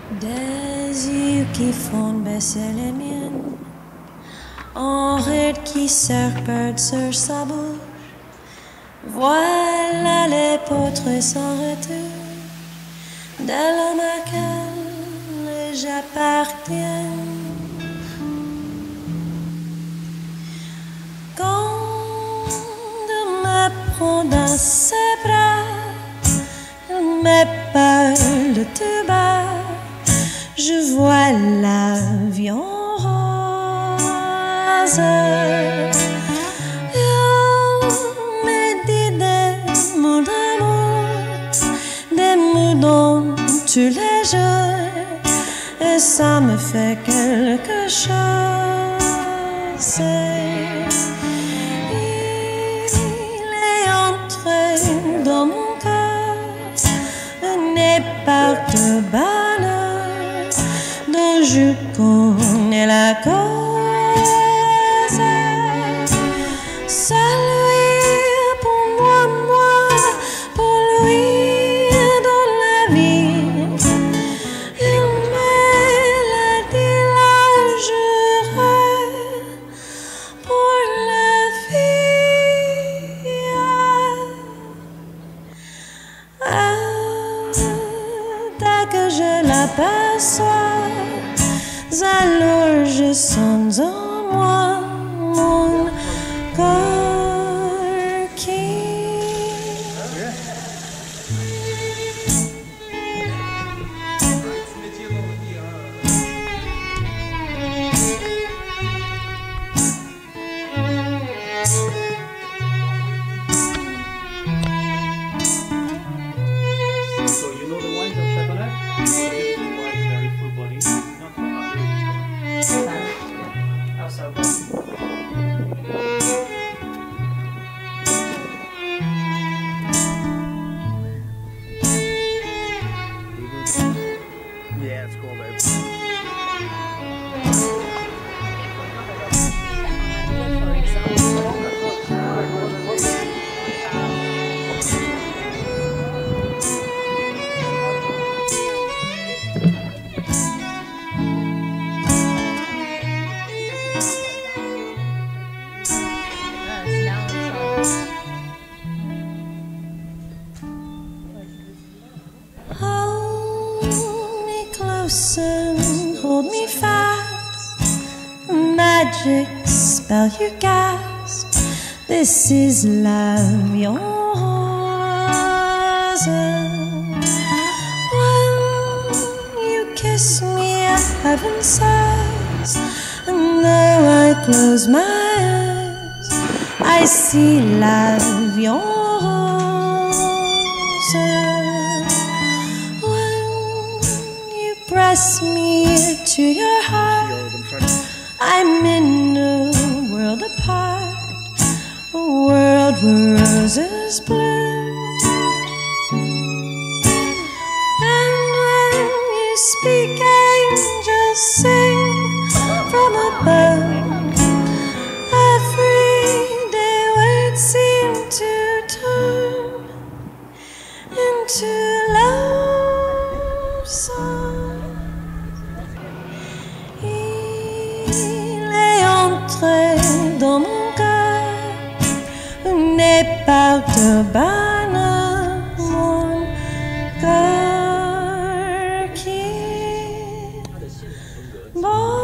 Des yeux qui font baisser les miennes, en ride qui serpente sur sa bouche. Voilà les portraits sans retour de l'homme à quel j'appartiens. Quand il me prend dans ses bras, il me parle tout bas. Je vois l'avion rose. Il me dit des mots d'amour, des mots dans tous les jours, et ça me fait quelque chose. Il est entré dans mon cœur, n'est pas de bonheur dont je connais la cause. C'est lui pour moi, pour lui dans la vie. Il me l'a dit là, juré pour la vie. Dès que je l'aperçois, alors je sens en moi mon corps qui So you know the wines of Chateauneuf? Beautiful wine, very full body, not so hungry. Oh, so good. Yeah, it's cool, babe. hold me close and hold me fast. Magic spell you cast. This is l'avion rose. When you kiss me, heaven sighs, and though I close my eyes, I see l'avion rose. When you press me to your heart, I'm in a world apart, a world where roses bloom. And when you speak, angels sing from above. Everyday words seem to turn into love songs. Il est entré dans mon cœur, n'est pas de bonheur, mon cœur qui bat.